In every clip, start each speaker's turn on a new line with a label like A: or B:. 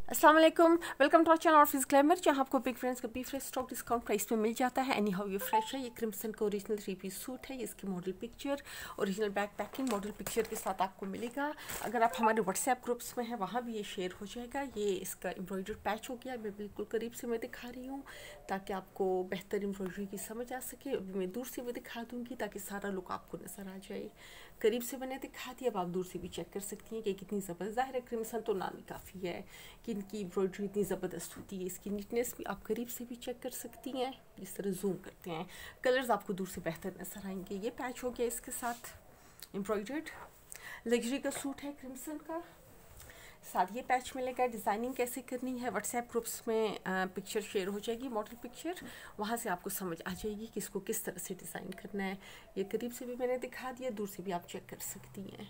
A: अस्सलाम वालेकुम, welcome to our channel office glamour, जहाँ आपको बिग फ्रेंड्स का बी फ्रेश स्टॉक डिस्काउंट प्राइस पे मिल जाता है। एनी हाउ ये फ्रेश है। ये क्रिम्सन का ओरिजिनल 3 पीस सूट है। इसकी model picture, original back packing model picture के साथ आपको मिलेगा। अगर आप हमारे व्हाट्सएप ग्रुप्स में हैं वहाँ भी ये शेयर हो जाएगा। ये इसका एम्ब्रॉयडर्ड पैच हो गया। मैं बिल्कुल करीब से मैं दिखा रही हूँ ताकि आपको बेहतर एम्ब्रॉयडरी की समझ आ सके। अभी मैं दूर से भी दिखा दूँगी ताकि सारा लुक आपको नज़र आ जाए। करीब से मैंने दिखा दिया, अब आप दूर से भी चेक कर सकती हैं कि कितनी ज़बरदस्त। ज़ाहिर है क्रिम्सन तो नाम ही काफ़ी है कि इनकी एम्ब्रॉयडरी इतनी ज़बरदस्त होती है। इसकी नीटनेस भी आप करीब से भी चेक कर सकती हैं। इस तरह जूम करते हैं, कलर्स आपको दूर से बेहतर नज़र आएंगे। ये पैच हो गया इसके साथ एम्ब्रॉयडर्ड। लग्जरी का सूट है क्रिम्सन का, साथ ये पैच मिलेगा। डिज़ाइनिंग कैसे करनी है व्हाट्सएप ग्रुप्स में पिक्चर शेयर हो जाएगी, मॉडल पिक्चर, वहाँ से आपको समझ आ जाएगी कि इसको किस तरह से डिज़ाइन करना है। ये करीब से भी मैंने दिखा दिया, दूर से भी आप चेक कर सकती हैं।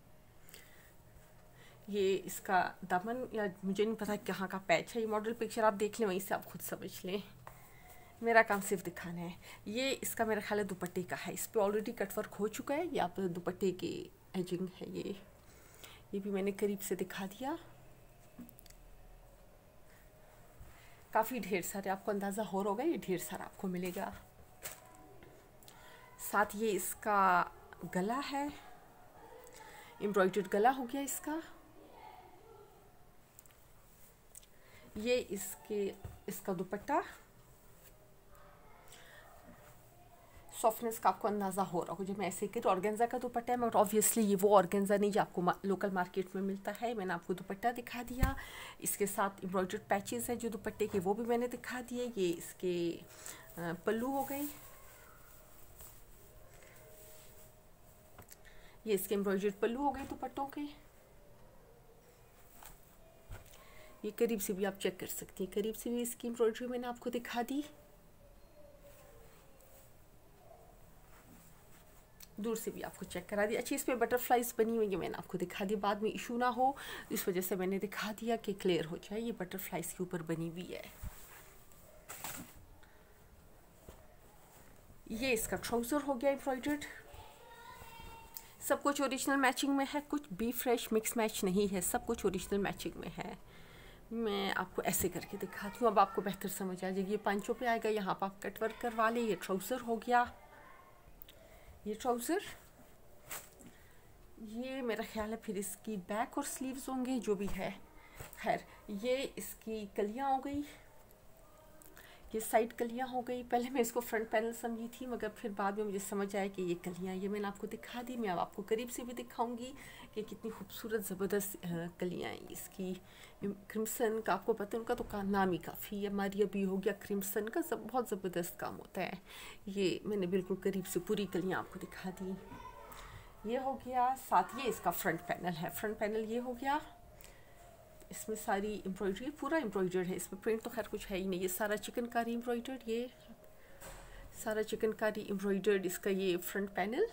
A: ये इसका दामन, या मुझे नहीं पता कहाँ का पैच है। ये मॉडल पिक्चर आप देख लें, वहीं से आप खुद समझ लें। मेरा काम सिर्फ दिखाना है। ये इसका मेरा ख्याल है दुपट्टे का है। इस पर ऑलरेडी कटवर्क हो चुका है। ये आप दुपट्टे की एजिंग है। ये भी मैंने करीब से दिखा दिया। काफ़ी ढेर सारे आपको अंदाज़ा हो रहा होगा, ये ढेर सारा आपको मिलेगा। साथ ये इसका गला है, एम्ब्रॉयडर्ड गला हो गया इसका। ये इसका दुपट्टा, सॉफ्टनेस का आपको अंदाज़ा हो रहा होगा। जब मैं ऐसे करी, ऑर्गेन्जा का दुपट्टा है, मगर ऑब्वियसली ये वो ऑर्गेन्जा नहीं जो आपको लोकल मार्केट में मिलता है। मैंने आपको दुपट्टा दिखा दिया। इसके साथ एम्ब्रॉयडर्ड पैचेस है जो दुपट्टे के, वो भी मैंने दिखा दिए। ये इसके पल्लू हो गए, ये इसके एम्ब्रॉयडर्ड पल्लू हो गए दुपट्टों के। ये करीब से भी आप चेक कर सकती हैं। करीब से भी इसकी एम्ब्रॉयडरी मैंने आपको दिखा दी, दूर से भी आपको चेक करा दी। अच्छी इस पर बटरफ्लाइज बनी हुई है, मैंने आपको दिखा दी। बाद में इशू ना हो इस वजह से मैंने दिखा दिया कि क्लियर हो जाए। ये बटरफ्लाइज के ऊपर बनी हुई है। ये इसका ट्राउज़र हो गया एम्ब्रॉयडर्ड। सब कुछ ओरिजिनल मैचिंग में है, कुछ बी फ्रेश मिक्स मैच नहीं है, सब कुछ ओरिजिनल मैचिंग में है। मैं आपको ऐसे करके दिखाती हूँ, अब आपको बेहतर समझ आ जाएगी। ये पांचों पे आएगा, यहाँ पर आप कटवर्क करवा ले। ये ट्राउज़र हो गया, ये ट्राउज़र। ये मेरा ख्याल है फिर इसकी बैक और स्लीव्स होंगे, जो भी है। खैर, ये इसकी कलियाँ हो गई, ये साइड कलियाँ हो गई। पहले मैं इसको फ्रंट पैनल समझी थी, मगर फिर बाद में मुझे समझ आया कि ये कलियाँ, ये मैंने आपको दिखा दी। मैं अब आपको करीब से भी दिखाऊंगी कि कितनी खूबसूरत ज़बरदस्त कलियाँ हैं इसकी। क्रिम्सन का आपको पता है, उनका तो नाम ही काफ़ी है। मारिया भी हो गया क्रिम्सन का, सब बहुत ज़बरदस्त काम होता है। ये मैंने बिल्कुल करीब से पूरी कलियाँ आपको दिखा दी। ये हो गया। साथ ये इसका फ्रंट पैनल है। फ्रंट पैनल ये हो गया। इसमें सारी एम्ब्रॉयडरी, पूरा एम्ब्रॉयडर्ड है। इसमें प्रिंट तो खैर कुछ है ही नहीं। ये सारा चिकनकारी एम्ब्रॉयडर्ड, ये सारा चिकनकारी एम्ब्रॉयडर्ड इसका ये फ्रंट पैनल।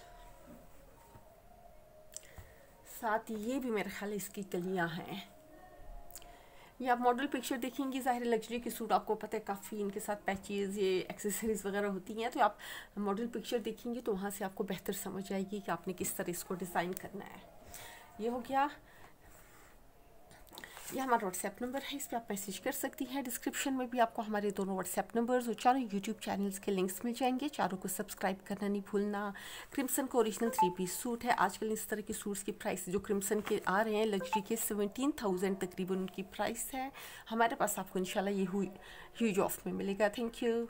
A: साथ ये भी मेरे ख्याल इसकी कलियां हैं। ये आप मॉडल पिक्चर देखेंगी, ज़ाहिर लग्जरी के सूट आपको पता है काफ़ी इनके साथ पैचेस, ये एक्सेसरीज वगैरह होती हैं। तो आप मॉडल पिक्चर देखेंगे तो वहाँ से आपको बेहतर समझ आएगी कि आपने किस तरह इसको डिज़ाइन करना है। ये हो गया। ये हमारा व्हाट्सएप नंबर है, इस पर आप मैसेज कर सकती हैं। डिस्क्रिप्शन में भी आपको हमारे दोनों व्हाट्सएप नंबर्स और चारों यूट्यूब चैनल्स के लिंक्स मिल जाएंगे। चारों को सब्सक्राइब करना नहीं भूलना। क्रिम्सन का ओरिजिनल 3 पीस सूट है। आजकल इस तरह के सूट्स की प्राइस जो क्रिम्सन के आ रहे हैं लग्जरी के 17,000 तकरीबन उनकी प्राइस है। हमारे पास आपको इंशाल्लाह ये ह्यूज ऑफ में मिलेगा। Thank you.